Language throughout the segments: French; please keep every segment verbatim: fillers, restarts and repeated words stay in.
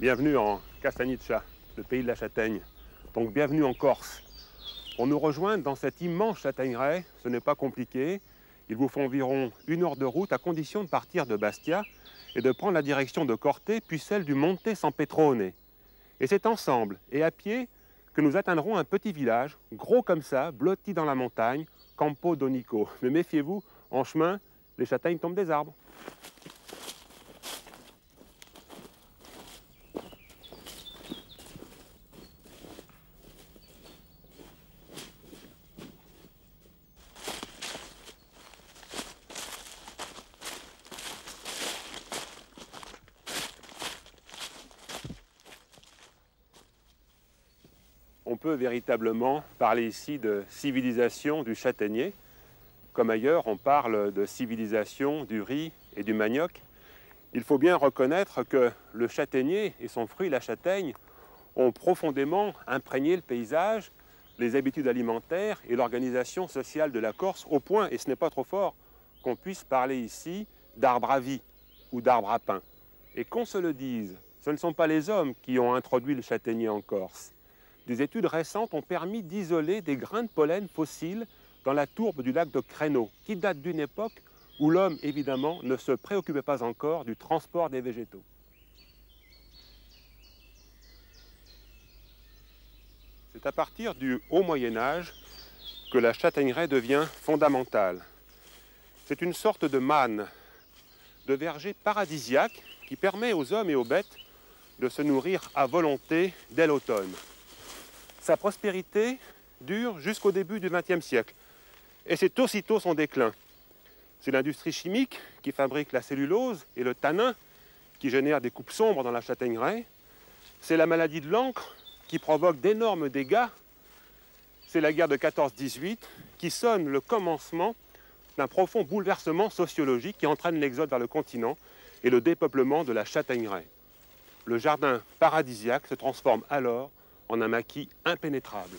Bienvenue en Castagniccia, le pays de la châtaigne. Donc bienvenue en Corse. Pour nous rejoindre dans cette immense châtaigneraie, ce n'est pas compliqué. Il vous faut environ une heure de route à condition de partir de Bastia et de prendre la direction de Corte puis celle du Monte San Petrone. Et c'est ensemble et à pied que nous atteindrons un petit village, gros comme ça, blotti dans la montagne, Campo Donico. Mais méfiez-vous, en chemin, les châtaignes tombent des arbres. On peut véritablement parler ici de civilisation du châtaignier. Comme ailleurs, on parle de civilisation du riz et du manioc. Il faut bien reconnaître que le châtaignier et son fruit, la châtaigne, ont profondément imprégné le paysage, les habitudes alimentaires et l'organisation sociale de la Corse, au point, et ce n'est pas trop fort, qu'on puisse parler ici d'arbre à vie ou d'arbre à pain. Et qu'on se le dise, ce ne sont pas les hommes qui ont introduit le châtaignier en Corse. Des études récentes ont permis d'isoler des grains de pollen fossiles dans la tourbe du lac de Creno, qui date d'une époque où l'homme, évidemment, ne se préoccupait pas encore du transport des végétaux. C'est à partir du Haut Moyen-Âge que la châtaigneraie devient fondamentale. C'est une sorte de manne, de verger paradisiaque qui permet aux hommes et aux bêtes de se nourrir à volonté dès l'automne. Sa prospérité dure jusqu'au début du vingtième siècle. Et c'est aussitôt son déclin. C'est l'industrie chimique qui fabrique la cellulose et le tanin qui génère des coupes sombres dans la châtaigneraie. C'est la maladie de l'encre qui provoque d'énormes dégâts. C'est la guerre de quatorze dix-huit qui sonne le commencement d'un profond bouleversement sociologique qui entraîne l'exode vers le continent et le dépeuplement de la châtaigneraie. Le jardin paradisiaque se transforme alors en un maquis impénétrable.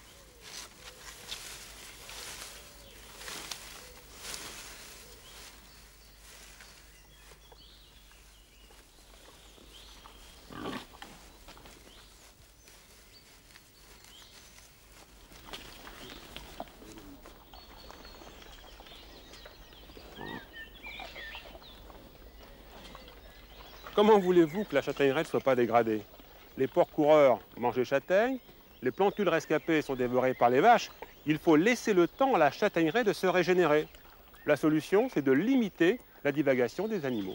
Comment voulez-vous que la châtaigneraie ne soit pas dégradée? Les porcs coureurs mangent les châtaignes, les plantules rescapées sont dévorées par les vaches. Il faut laisser le temps à la châtaigneraie de se régénérer. La solution, c'est de limiter la divagation des animaux.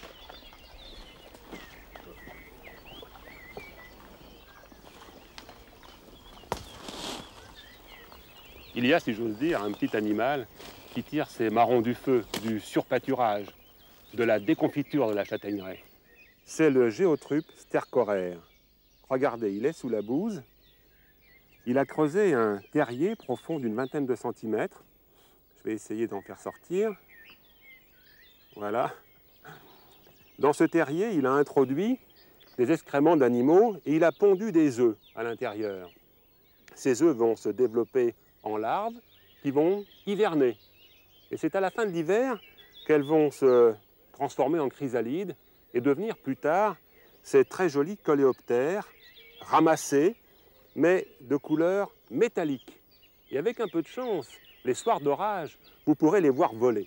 Il y a, si j'ose dire, un petit animal qui tire ses marrons du feu, du surpâturage, de la déconfiture de la châtaigneraie. C'est le Géotrupe stercoraire. Regardez, il est sous la bouse. Il a creusé un terrier profond d'une vingtaine de centimètres. Je vais essayer d'en faire sortir. Voilà. Dans ce terrier, il a introduit des excréments d'animaux et il a pondu des œufs à l'intérieur. Ces œufs vont se développer en larves qui vont hiverner. Et c'est à la fin de l'hiver qu'elles vont se transformer en chrysalides et devenir plus tard ces très jolis coléoptères ramassés, mais de couleur métallique. Et avec un peu de chance, les soirs d'orage, vous pourrez les voir voler.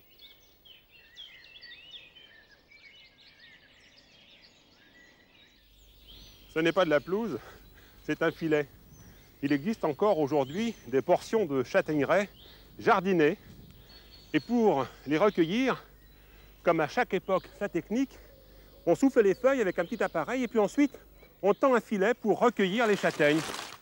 Ce n'est pas de la pelouse, c'est un filet. Il existe encore aujourd'hui des portions de châtaigneraie jardinées. Et pour les recueillir, comme à chaque époque sa technique, on souffle les feuilles avec un petit appareil et puis ensuite on tend un filet pour recueillir les châtaignes.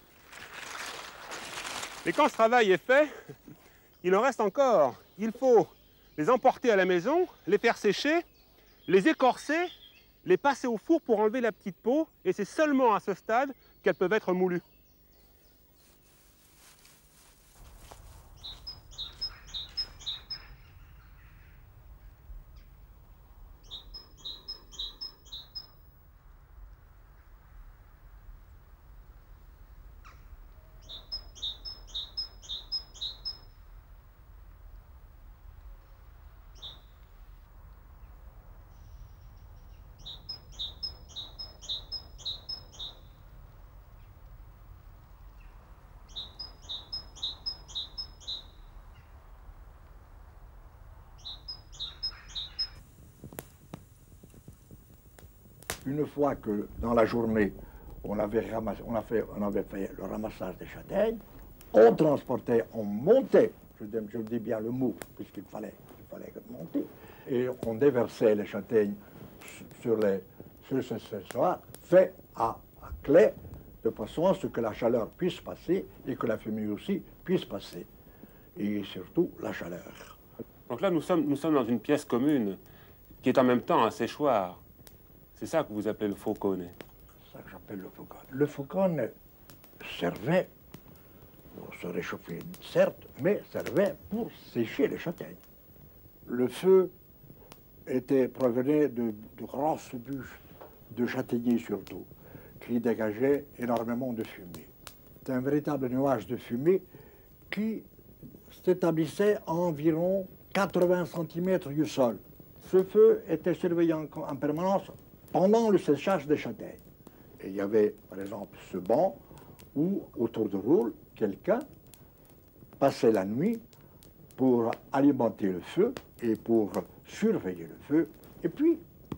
Mais quand ce travail est fait, il en reste encore. Il faut les emporter à la maison, les faire sécher, les écorcer, les passer au four pour enlever la petite peau, et c'est seulement à ce stade qu'elles peuvent être moulues. une fois que dans la journée, on avait, ramassé, on, a fait, on avait fait le ramassage des châtaignes, on transportait, on montait, je dis, je dis bien le mot, puisqu'il fallait, il fallait monter, et on déversait les châtaignes sur, les, sur ce soir, fait à, à clé, de façon à ce que la chaleur puisse passer et que la fumée aussi puisse passer. Et surtout la chaleur. Donc là, nous sommes, nous sommes dans une pièce commune qui est en même temps un séchoir. C'est ça que vous appelez le faucone. C'est ça que j'appelle le faucone. Le faucone servait pour se réchauffer, certes, mais servait pour sécher les châtaignes. Le feu était provenait de, de grosses bûches de châtaigniers surtout, qui dégageaient énormément de fumée. C'est un véritable nuage de fumée qui s'établissait à environ quatre-vingts centimètres du sol. Ce feu était surveillé en, en permanence pendant le séchage des châtaignes. Et il y avait, par exemple, ce banc où, autour de roule, quelqu'un passait la nuit pour alimenter le feu et pour surveiller le feu. Et puis,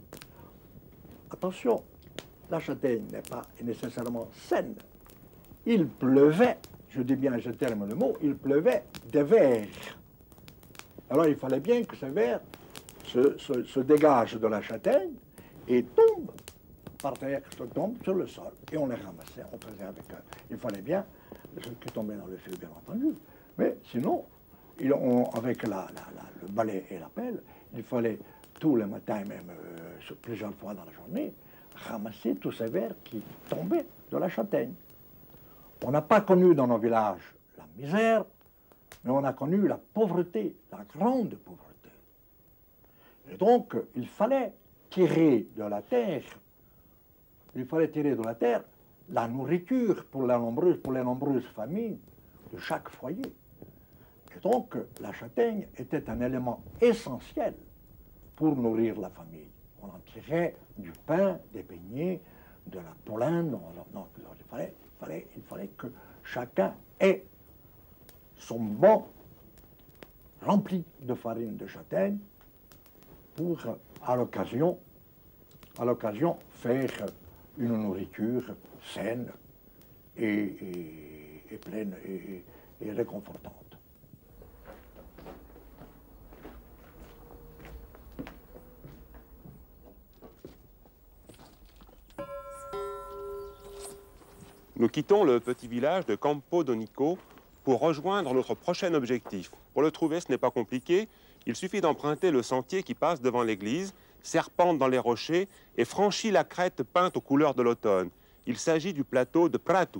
attention, la châtaigne n'est pas nécessairement saine. Il pleuvait, je dis bien, je termine le mot, il pleuvait des vers. Alors il fallait bien que ces vers se, se, se dégagent de la châtaigne et tombent par terre, se tombent sur le sol. Et on les ramassait, on faisait avec eux. Il fallait bien, ce qui tombait dans le feu, bien entendu. Mais sinon, il, on, avec la, la, la, le balai et la pelle, il fallait tous les matins, même euh, plusieurs fois dans la journée, ramasser tous ces vers qui tombaient de la châtaigne. On n'a pas connu dans nos villages la misère, mais on a connu la pauvreté, la grande pauvreté. Et donc, il fallait tirer de la terre, il fallait tirer de la terre la nourriture pour, la nombreuse, pour les nombreuses familles de chaque foyer. Et donc, la châtaigne était un élément essentiel pour nourrir la famille. On en tirait du pain, des beignets, de la pollen. Non, non, il, fallait, il, fallait, il fallait que chacun ait son banc rempli de farine de châtaigne pour, à l'occasion, à l'occasion, faire une nourriture saine et, et, et pleine et, et réconfortante. Nous quittons le petit village de Campo Donico pour rejoindre notre prochain objectif. Pour le trouver, ce n'est pas compliqué. Il suffit d'emprunter le sentier qui passe devant l'église, serpente dans les rochers et franchit la crête peinte aux couleurs de l'automne. Il s'agit du plateau de Pratu.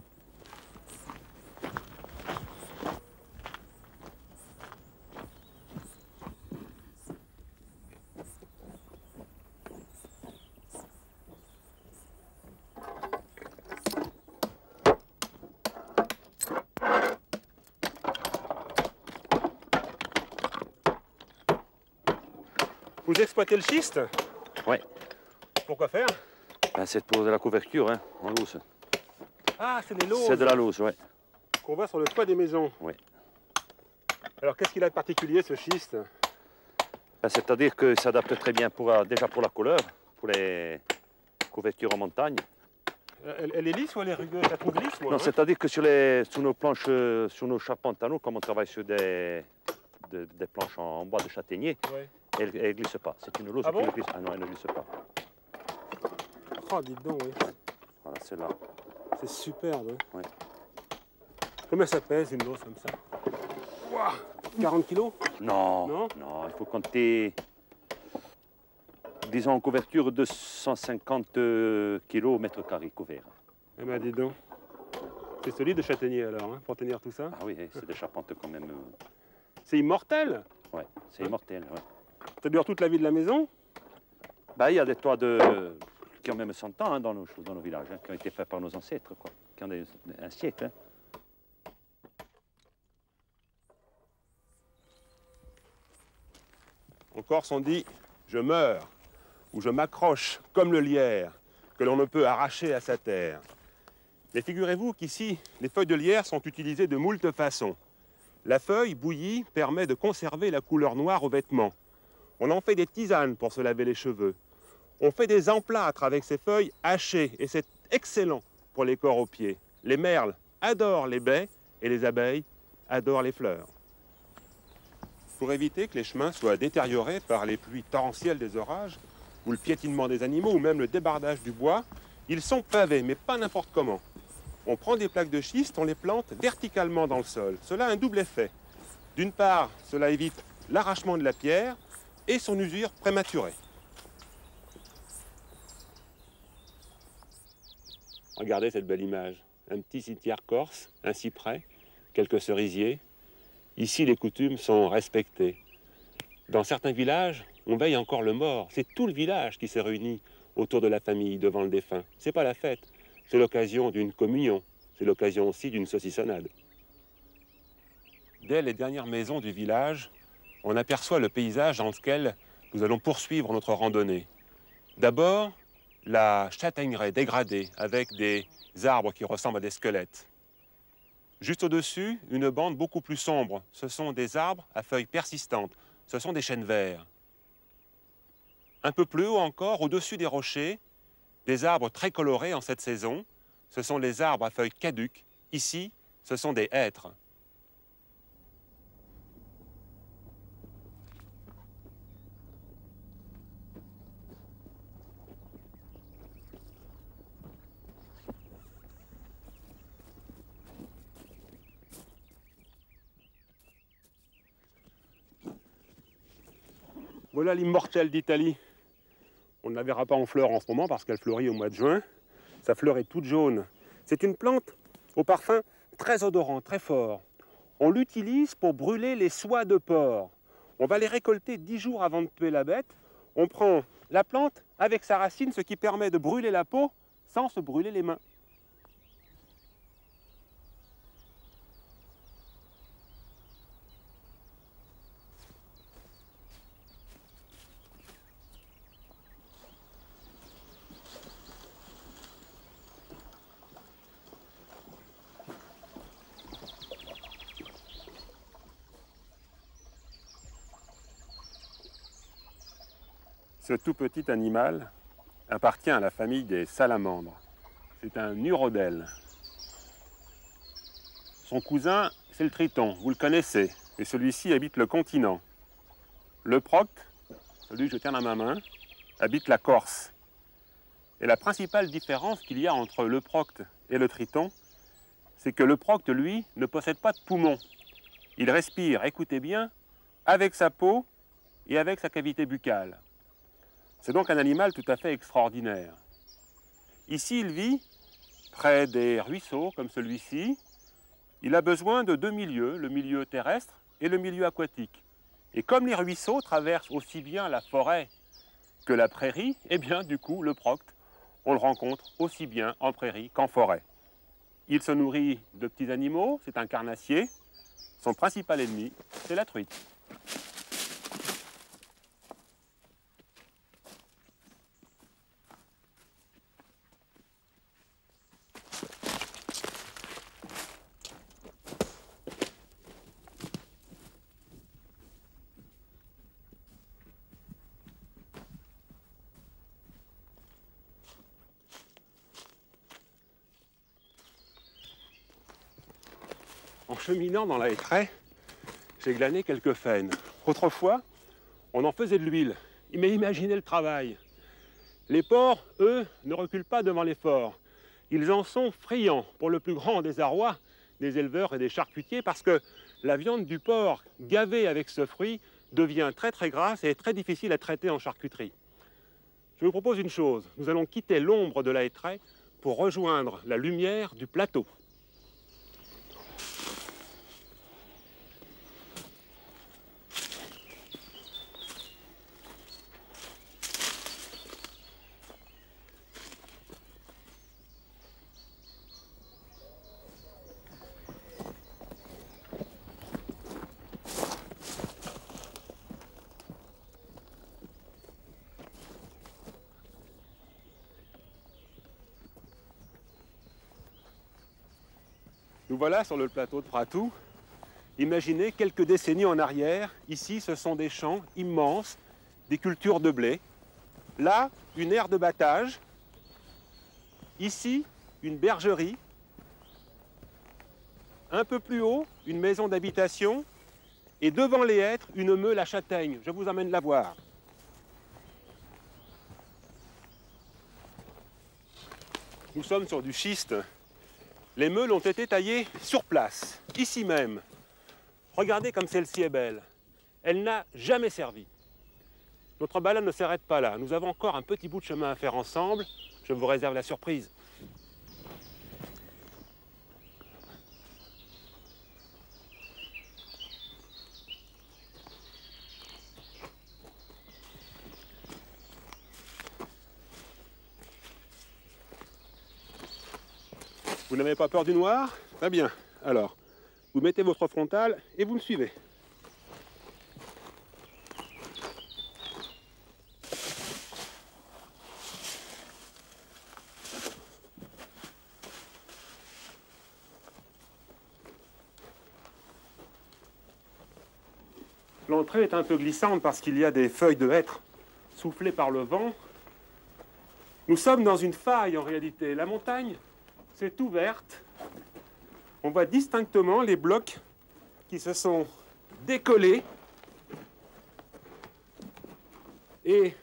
Vous exploitez le schiste? Oui. Pourquoi faire? Ben, c'est pour de la couverture, hein, en loose. Ah, c'est des lauses. C'est de la loose, oui. Qu'on voit sur le toit des maisons. Oui. Alors, qu'est-ce qu'il a de particulier, ce schiste? Ben, c'est-à-dire que ça s'adapte très bien pour, euh, déjà pour la couleur, pour les couvertures en montagne. Elle, elle est lisse ou elle est rugueuse? Je la trouve lisse, moi. Non, hein. c'est-à-dire que sur, les, sur nos planches, euh, sur nos charpentes à nous, comme on travaille sur des, de, des planches en, en bois de châtaignier, Ouais. elle ne glisse pas. C'est une loose Ah qui bon ne glisse. Ah non, elle ne glisse pas. Oh, dites donc, oui. Voilà, c'est là. C'est superbe. Hein. Ouais. Combien ça pèse, une lose comme ça? Ouah, quarante kilos? Non, Non, non, il faut compter, disons, en couverture de cent cinquante kilos au mètre carré couvert. Eh bien, dis donc. C'est solide de châtaignier, alors, hein, pour tenir tout ça? Ah oui, c'est des charpentes quand même. Euh... C'est immortel? Ouais, c'est immortel, ouais. Ça dure toute la vie de la maison? Bah, il y a des toits de... qui ont même cent ans hein, dans, nos, dans nos villages, hein, qui ont été faits par nos ancêtres, quoi, qui ont des, un siècle. Hein. En Corse, on dit « je meurs » ou « je m'accroche comme le lierre que l'on ne peut arracher à sa terre ». Mais figurez-vous qu'ici, les feuilles de lierre sont utilisées de moult façons. La feuille bouillie permet de conserver la couleur noire aux vêtements. On en fait des tisanes pour se laver les cheveux. On fait des emplâtres avec ces feuilles hachées et c'est excellent pour les corps aux pieds. Les merles adorent les baies et les abeilles adorent les fleurs. Pour éviter que les chemins soient détériorés par les pluies torrentielles des orages, ou le piétinement des animaux, ou même le débardage du bois, ils sont pavés, mais pas n'importe comment. On prend des plaques de schiste, on les plante verticalement dans le sol. Cela a un double effet. D'une part, cela évite l'arrachement de la pierre et son usure prématurée. Regardez cette belle image. Un petit cimetière corse, un cyprès, quelques cerisiers. Ici, les coutumes sont respectées. Dans certains villages, on veille encore le mort. C'est tout le village qui s'est réuni autour de la famille devant le défunt. Ce n'est pas la fête, c'est l'occasion d'une communion. C'est l'occasion aussi d'une saucissonnade. Dès les dernières maisons du village, on aperçoit le paysage dans lequel nous allons poursuivre notre randonnée. D'abord, la châtaigneraie dégradée avec des arbres qui ressemblent à des squelettes. Juste au-dessus, une bande beaucoup plus sombre. Ce sont des arbres à feuilles persistantes. Ce sont des chênes verts. Un peu plus haut encore, au-dessus des rochers, des arbres très colorés en cette saison. Ce sont les arbres à feuilles caduques. Ici, ce sont des hêtres. Voilà l'immortelle d'Italie. On ne la verra pas en fleurs en ce moment parce qu'elle fleurit au mois de juin. Sa fleur est toute jaune. C'est une plante au parfum très odorant, très fort. On l'utilise pour brûler les soies de porc. On va les récolter dix jours avant de tuer la bête. On prend la plante avec sa racine, ce qui permet de brûler la peau sans se brûler les mains. Ce tout petit animal appartient à la famille des salamandres. C'est un urodèle. Son cousin, c'est le triton, vous le connaissez, et celui-ci habite le continent. Le procte, celui que je tiens dans ma main, habite la Corse. Et la principale différence qu'il y a entre le procte et le triton, c'est que le procte, lui, ne possède pas de poumons. Il respire, écoutez bien, avec sa peau et avec sa cavité buccale. C'est donc un animal tout à fait extraordinaire. Ici, il vit près des ruisseaux, comme celui-ci. Il a besoin de deux milieux, le milieu terrestre et le milieu aquatique. Et comme les ruisseaux traversent aussi bien la forêt que la prairie, eh bien, du coup, le procte, on le rencontre aussi bien en prairie qu'en forêt. Il se nourrit de petits animaux, c'est un carnassier. Son principal ennemi, c'est la truite. En cheminant dans la hêtraie, j'ai glané quelques faines. Autrefois, on en faisait de l'huile. Mais imaginez le travail. Les porcs, eux, ne reculent pas devant l'effort. Ils en sont friands, pour le plus grand désarroi des éleveurs et des charcutiers, parce que la viande du porc gavée avec ce fruit devient très très grasse et est très difficile à traiter en charcuterie. Je vous propose une chose. Nous allons quitter l'ombre de la hêtraie pour rejoindre la lumière du plateau. Nous voilà sur le plateau de Pratou. Imaginez quelques décennies en arrière. Ici, ce sont des champs immenses, des cultures de blé. là, une aire de battage. Ici, une bergerie. Un peu plus haut, une maison d'habitation. Et devant les hêtres, une meule à châtaigne. Je vous emmène la voir. Nous sommes sur du schiste. Les meules ont été taillées sur place, ici même. Regardez comme celle-ci est belle. Elle n'a jamais servi. Notre balade ne s'arrête pas là. Nous avons encore un petit bout de chemin à faire ensemble. Je vous réserve la surprise. Vous n'avez pas peur du noir? Très bien. Alors, vous mettez votre frontale et vous me suivez. L'entrée est un peu glissante parce qu'il y a des feuilles de hêtre soufflées par le vent. Nous sommes dans une faille en réalité. La montagne s'est ouverte. On voit distinctement les blocs qui se sont décollés et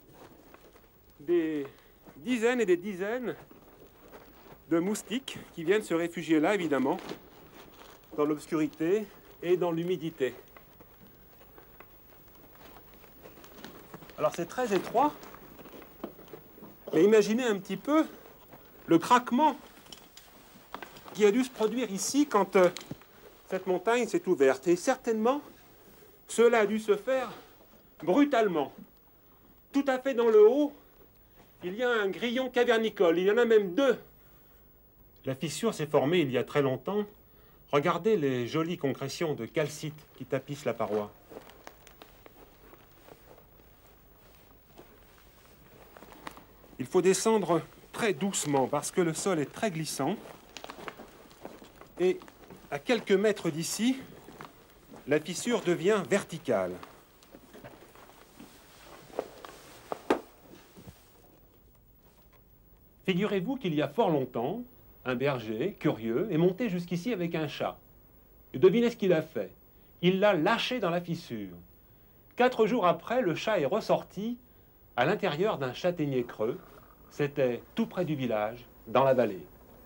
des dizaines et des dizaines de moustiques qui viennent se réfugier là, évidemment, dans l'obscurité et dans l'humidité. Alors c'est très étroit, mais imaginez un petit peu le craquement qui a dû se produire ici quand euh, cette montagne s'est ouverte. Et certainement, cela a dû se faire brutalement. Tout à fait dans le haut, il y a un grillon cavernicole. Il y en a même deux. La fissure s'est formée il y a très longtemps. Regardez les jolies concrétions de calcite qui tapissent la paroi. Il faut descendre très doucement parce que le sol est très glissant. Et à quelques mètres d'ici, la fissure devient verticale. Figurez-vous qu'il y a fort longtemps, un berger, curieux, est monté jusqu'ici avec un chat. Et devinez ce qu'il a fait. Il l'a lâché dans la fissure. Quatre jours après, le chat est ressorti à l'intérieur d'un châtaignier creux. C'était tout près du village, dans la vallée.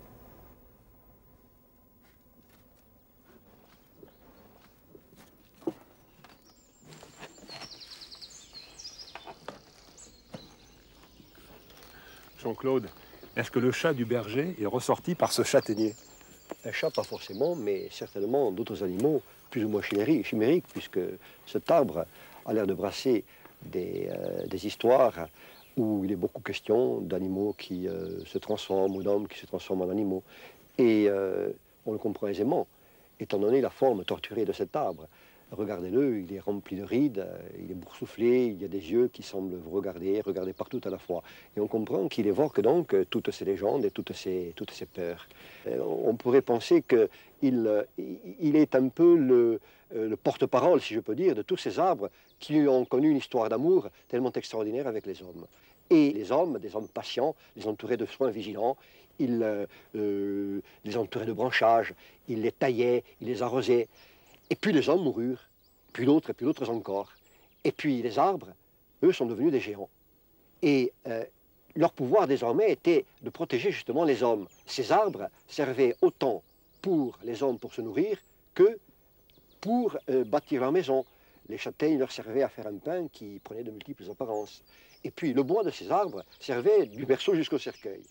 Jean-Claude, est-ce que le chat du berger est ressorti par ce châtaignier? Un chat, pas forcément, mais certainement d'autres animaux plus ou moins chimériques, puisque cet arbre a l'air de brasser des, euh, des histoires où il est beaucoup question d'animaux qui euh, se transforment ou d'hommes qui se transforment en animaux. Et euh, on le comprend aisément, étant donné la forme torturée de cet arbre. Regardez-le, il est rempli de rides, il est boursouflé, il y a des yeux qui semblent vous regarder, regarder partout à la fois. Et on comprend qu'il évoque donc toutes ces légendes et toutes ces, toutes ces peurs. On pourrait penser qu'il il est un peu le, le porte-parole, si je peux dire, de tous ces arbres qui ont connu une histoire d'amour tellement extraordinaire avec les hommes. Et les hommes, des hommes patients, les entouraient de soins vigilants, ils euh, les entouraient de branchages, ils les taillaient, ils les arrosaient. Et puis les hommes moururent, puis d'autres, et puis d'autres encore. Et puis les arbres, eux, sont devenus des géants. Et euh, leur pouvoir désormais était de protéger justement les hommes. Ces arbres servaient autant pour les hommes pour se nourrir que pour euh, bâtir leur maison. Les châtaignes leur servaient à faire un pain qui prenait de multiples apparences. Et puis le bois de ces arbres servait du berceau jusqu'au cercueil.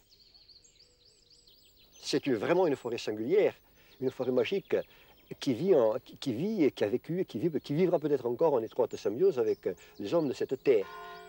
C'est une, vraiment une forêt singulière, une forêt magique, qui vit, en, qui, qui vit et qui a vécu et qui, vit, qui vivra peut-être encore en étroite symbiose avec les hommes de cette terre.